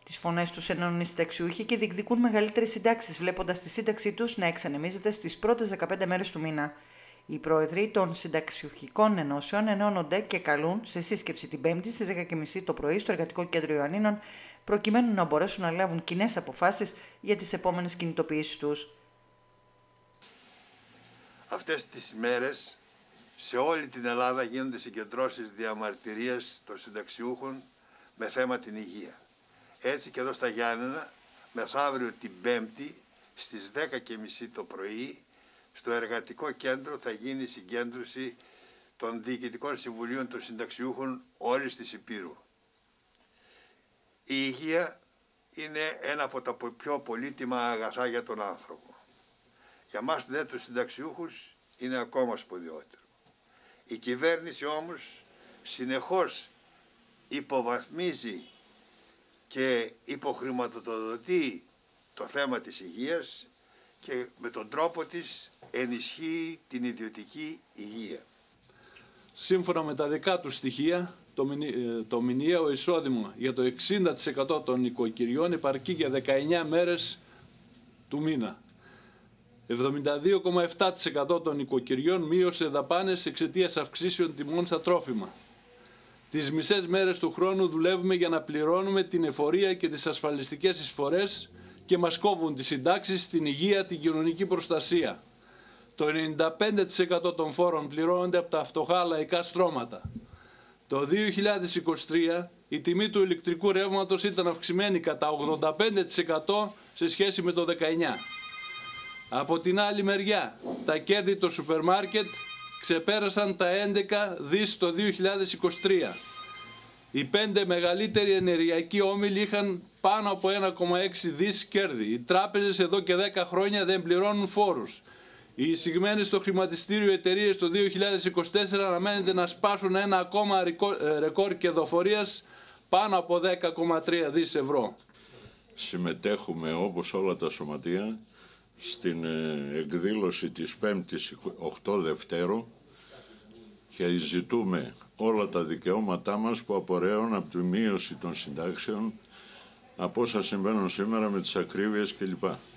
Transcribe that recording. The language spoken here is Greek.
Τις φωνές τους ενώνουν οι συνταξιούχοι και διεκδικούν μεγαλύτερες συντάξεις, βλέποντας τη σύνταξή τους να εξανεμίζεται στις πρώτες 15 μέρες του μήνα. Οι πρόεδροι των συνταξιουχικών ενώσεων ενώνονται και καλούν σε σύσκεψη την Πέμπτη στις 10.30 το πρωί στο Εργατικό Κέντρο Ιωαννίνων, προκειμένου να μπορέσουν να λάβουν κοινές αποφάσεις για τις επόμενες κινητοποιήσεις τους. Αυτές τις μέρες σε όλη την Ελλάδα γίνονται συγκεντρώσεις διαμαρτυρίας των συνταξιούχων με θέμα την υγεία. Έτσι και εδώ στα Γιάννενα, μεθαύριο την Πέμπτη στις 10.30 το πρωί, στο Εργατικό Κέντρο θα γίνει η συγκέντρωση των Διοικητικών Συμβουλίων των Συνταξιούχων όλης της Υπήρου. Η υγεία είναι ένα από τα πιο πολύτιμα αγαθά για τον άνθρωπο. Για μας δε τους συνταξιούχους είναι ακόμα σπουδαιότερο. Η κυβέρνηση όμως συνεχώς υποβαθμίζει και υποχρηματοδοτεί το θέμα της υγείας και με τον τρόπο της ενισχύει την ιδιωτική υγεία. Σύμφωνα με τα δικά του στοιχεία, το μηνιαίο εισόδημα για το 60% των οικοκυριών επαρκεί για 19 μέρες του μήνα. 72,7% των οικοκυριών μείωσε δαπάνες εξαιτίας αυξήσεων τιμών στα τρόφιμα. Τις μισές μέρες του χρόνου δουλεύουμε για να πληρώνουμε την εφορία και τις ασφαλιστικές εισφορές και μας κόβουν τις συντάξεις, την υγεία, την κοινωνική προστασία. Το 95% των φόρων πληρώνονται από τα φτωχά λαϊκά στρώματα. Το 2023 η τιμή του ηλεκτρικού ρεύματος ήταν αυξημένη κατά 85% σε σχέση με το 19. Από την άλλη μεριά, τα κέρδη των σούπερ μάρκετ ξεπέρασαν τα 11 δις το 2023. Οι 5 μεγαλύτεροι ενεργειακοί όμιλοι είχαν πάνω από 1,6 δις κέρδη. Οι τράπεζες εδώ και 10 χρόνια δεν πληρώνουν φόρους. Οι εισηγμένες στο χρηματιστήριο εταιρείες το 2024 αναμένεται να σπάσουν ένα ακόμα ρεκόρ κερδοφορίας πάνω από 10,3 δις ευρώ. Συμμετέχουμε όπως όλα τα σωματεία στην εκδήλωση της 5ης 8 Δευτέρου και ζητούμε όλα τα δικαιώματά μας που απορρέουν από τη μείωση των συντάξεων, από όσα συμβαίνουν σήμερα με τις ακρίβειες κλπ.